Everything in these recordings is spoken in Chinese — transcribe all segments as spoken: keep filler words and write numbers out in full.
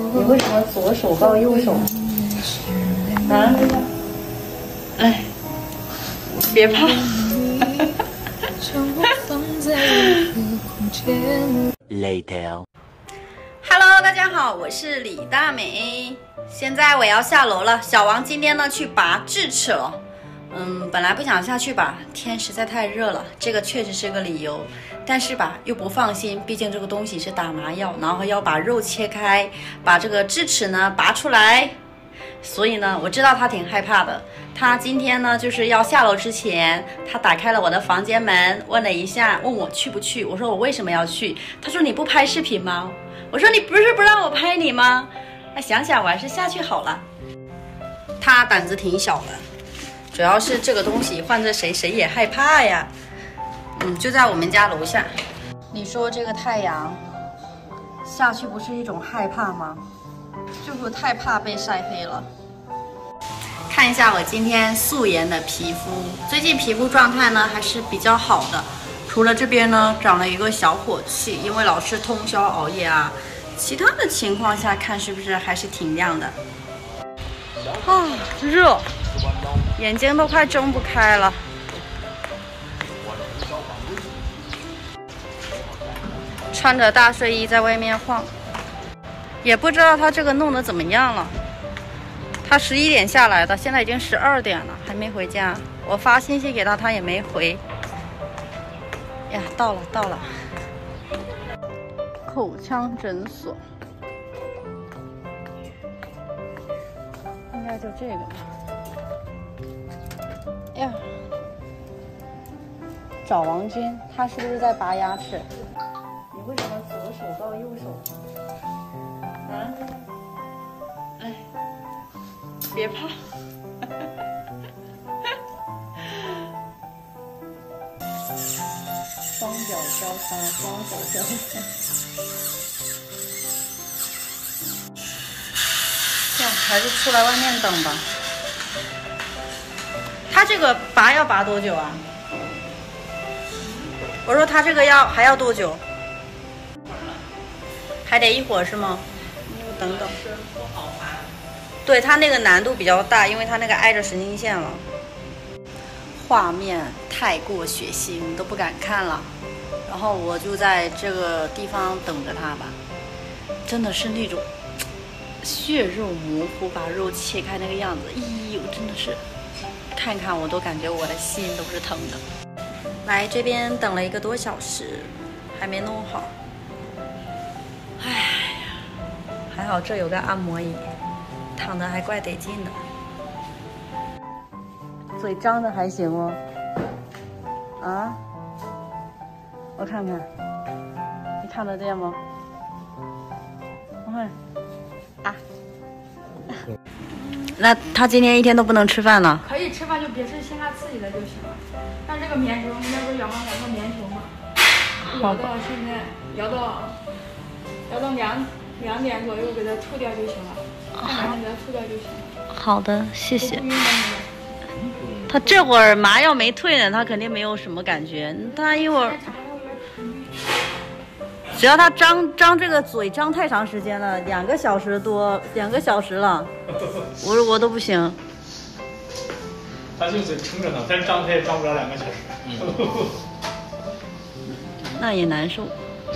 你为什么左手抱右手？啊？哎，别怕。Later。Hello， 大家好，我是李大美。现在我要下楼了。小王今天呢去拔智齿了。嗯，本来不想下去吧，天实在太热了，这个确实是个理由。但是吧，又不放心，毕竟这个东西是打麻药，然后要把肉切开，把这个智齿呢拔出来。所以呢，我知道他挺害怕的。他今天呢，就是要下楼之前，他打开了我的房间门，问了一下，问我去不去。我说我为什么要去？他说你不拍视频吗？我说你不是不让我拍你吗？那想想我还是下去好了。他胆子挺小的，主要是这个东西换着谁谁也害怕呀。嗯，就在我们家楼下。你说这个太阳下去不是一种害怕吗？就是太怕被晒黑了。看一下我今天素颜的皮肤，最近皮肤状态呢还是比较好的，除了这边呢长了一个小火气，因为老是通宵熬夜啊，其他的情况下看是不是还是挺亮的。啊，热，眼睛都快睁不开了。穿着大睡衣在外面晃，也不知道他这个弄得怎么样了。他十一点下来的，现在已经十二点了，还没回家。我发信息给他，他也没回。呀，到了到了，口腔诊所，应该就这个。呀，找王军，他是不是在拔牙齿？你为什么左手抱右手？啊？哎，别怕。双脚交叉，双手交叉。这样还是出来外面等吧。他这个拔要拔多久啊？我说他这个要还要多久？还得一会儿是吗？我等等。对，它那个难度比较大，因为它那个挨着神经线了。画面太过血腥，都不敢看了。然后我就在这个地方等着他吧。真的是那种血肉模糊，把肉切开那个样子，哎呦，真的是看看我都感觉我的心都是疼的。来这边等了一个多小时，还没弄好。哎呀，还好这有个按摩椅，躺得还怪得劲的。嘴张的还行哦。啊？我看看，你看得见吗？我看。啊。那他今天一天都不能吃饭了？ 可以吃饭，就别是辛辣刺激的就行了。但这个棉球，那不是咬完两个棉球吗？咬到现在，咬到。要到两两点左右给它吐掉就行了，看完给它吐掉就行了。好的，谢谢。 他这会儿麻药没退呢，他肯定没有什么感觉。他一会儿，只要他张张这个嘴张太长时间了，两个小时多，两个小时了，我我都不行。 他就嘴撑着呢，但是张他也张不了两个小时。嗯、 那也难受。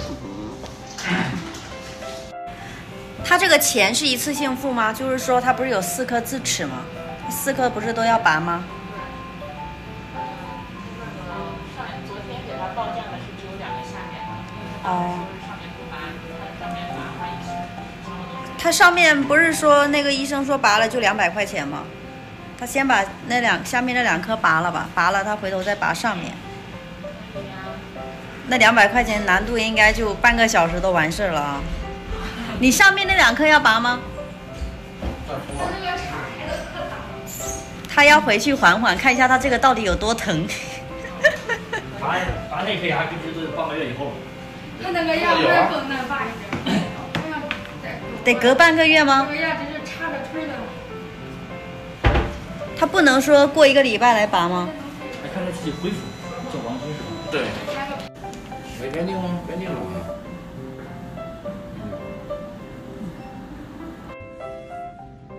他这个钱是一次性付吗？就是说他不是有四颗智齿吗？四颗不是都要拔吗？ 上昨天给他报价的是只有两个下面的。 哦。 上面不拔，上面拔换一批。 他上面不是说那个医生说拔了就两百块钱吗？他先把那两下面那两颗拔了吧，拔了他回头再拔上面。那两百块钱难度应该就半个小时都完事了啊。你上面那两颗要拔吗？他要回去缓缓，看一下他这个到底有多疼。 拔拔那颗牙必须是半个月以后。 他那个牙还更难拔一点。 得隔半个月吗？ 这个牙只是插着腿的。 他不能说过一个礼拜来拔吗？ 还看他自己恢复，叫王军是吧？对。没原定吗？原定了。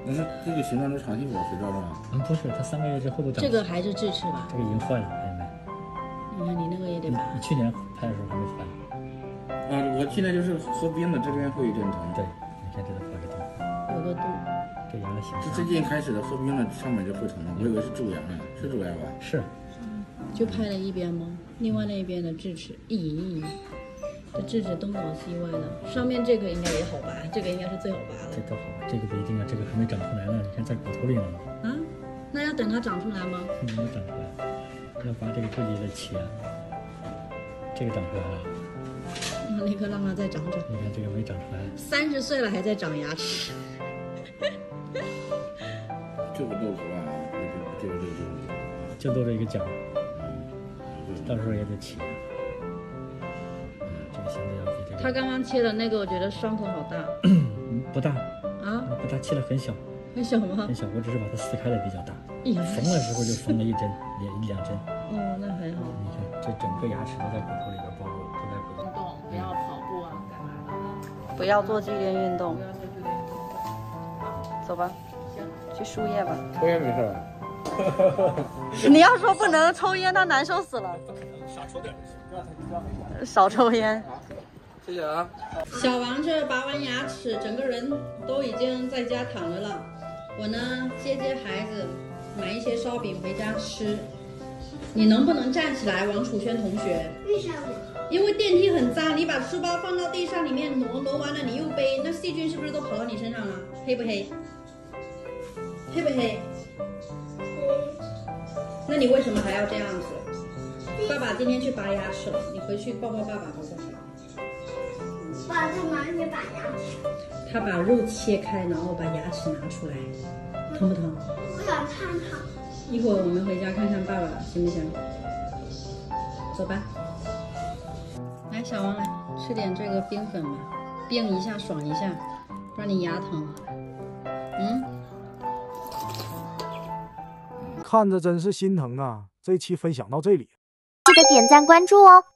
那这个形状是长期保持着是吧？ 嗯，不是，它三个月之后都长。 这个还是智齿吧？ 这个已经坏了，朋友们。 你看你那个也得拔。 你去年拍的时候还没坏。 啊，我现在就是合并的，这边会有点疼。 对，你看这个画个洞。 有个洞。 这牙的形是最近开始的合并了，上面就会疼了。我以为是蛀牙呢，是蛀牙吧？ 是。 就拍了一边吗？另外那一边的智齿，咦，这智齿东倒西歪的。上面这个应该也好拔，这个应该是最好拔的。 这个好，这个不一定啊，这个还没长出来呢。你看在骨头里呢。 啊？那要等它长出来吗？ 没有长出来，要拔这个自己的切。这个长出来了。 那立刻让它再长长。 你看这个没长出来。 三十岁了还在长牙齿。 这个豆腐啊，这个这个这个， 就露着一个角。到时候也得切。嗯，这个现在要比这个。 他刚刚切的那个，我觉得伤口好大。 不大啊， 不大，切的很小。 很小吗？ 很小，我只是把它撕开的比较大。 缝的时候就缝了一针，两一两针。 哦，那还好。 你看，这整个牙齿都在骨头里边包裹，都在骨头。 运动不要跑步啊，干嘛的？ 不要做剧烈运动。 不要做剧烈运动。 走吧，去输液吧。 抽烟没事吧？ 你要说不能抽烟，他难受死了。 少抽点就行， 少抽烟。 谢谢啊。 小王这拔完牙齿，整个人都已经在家躺着了。我呢，接接孩子，买一些烧饼回家吃。你能不能站起来，王楚轩同学？ 为啥呢？ 因为电梯很脏，你把书包放到地上里面挪，挪完了你又背，那细菌是不是都跑到你身上了？黑不黑？黑不黑？那你为什么还要这样子？爸爸今天去拔牙齿了，你回去抱抱爸爸好不好？ 爸，在哪里拔牙齿？ 他把肉切开，然后把牙齿拿出来，疼不疼？ 我想看看。 一会儿我们回家看看爸爸，行不行？走吧。来，小王来吃点这个冰粉吧，冰一下爽一下，不然你牙疼。嗯。 看着真是心疼啊！这期分享到这里， 记得点赞关注哦。